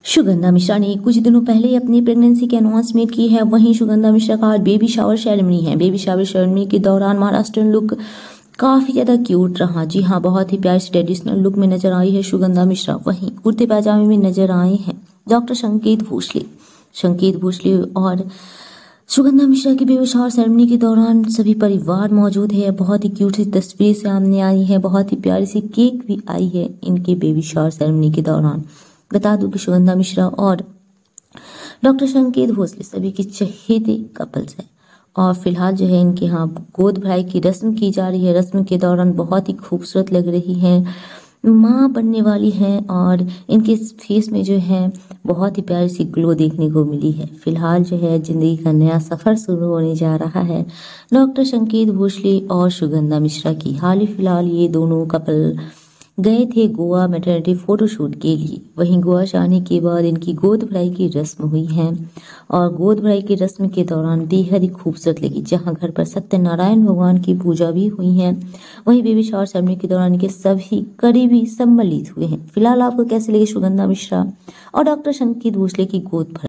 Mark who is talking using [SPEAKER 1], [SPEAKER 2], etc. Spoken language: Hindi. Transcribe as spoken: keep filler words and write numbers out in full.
[SPEAKER 1] सुगंधा मिश्रा ने कुछ दिनों पहले अपनी प्रेगनेंसी की अनाउंसमेंट की है। वहीं सुगंधा मिश्रा का आज बेबी शावर सेरेमनी है। बेबी शावर सेरेमनी के दौरान महाराष्ट्रियन लुक काफी ज्यादा क्यूट रहा। जी हाँ, बहुत ही प्यारी ट्रेडिशनल लुक में नजर आई है सुगंधा मिश्रा। वहीं कुर्ते पैजामे में नजर आए हैं डॉक्टर संकेत भोसले। संकेत भोसले और सुगंधा मिश्रा की बेबी शावर सेरेमनी के दौरान सभी परिवार मौजूद है। बहुत ही क्यूट सी तस्वीर सामने आई है, बहुत ही प्यारी सी केक भी आई है इनके बेबी शावर सेरेमनी के दौरान। बता दूं कि सुगंधा मिश्रा और डॉक्टर संकेत भोसले सभी के चहेते कपल्स हैं और फिलहाल जो है इनके यहाँ गोद भराई की रस्म की जा रही है। रस्म के दौरान बहुत ही खूबसूरत लग रही हैं, माँ बनने वाली हैं और इनके फेस में जो है बहुत ही प्यारी सी ग्लो देखने को मिली है। फिलहाल जो है जिंदगी का नया सफर शुरू होने जा रहा है डॉक्टर संकेत भोसले और सुगंधा मिश्रा की। हाल ही फिलहाल ये दोनों कपल गए थे गोवा मैटरनिटी फोटोशूट के लिए। वहीं गोवा से आने के बाद इनकी गोद भराई की रस्म हुई है और गोद भराई की रस्म के दौरान बेहद ही खूबसूरत लगी, जहां घर पर सत्यनारायण भगवान की पूजा भी हुई है। वहीं बेबी शावर सेरेमनी के दौरान इनके सभी करीबी सम्मिलित हुए हैं। फिलहाल आपको कैसे लगी सुगंधा मिश्रा और डॉक्टर संकेत भोसले की गोद भराई?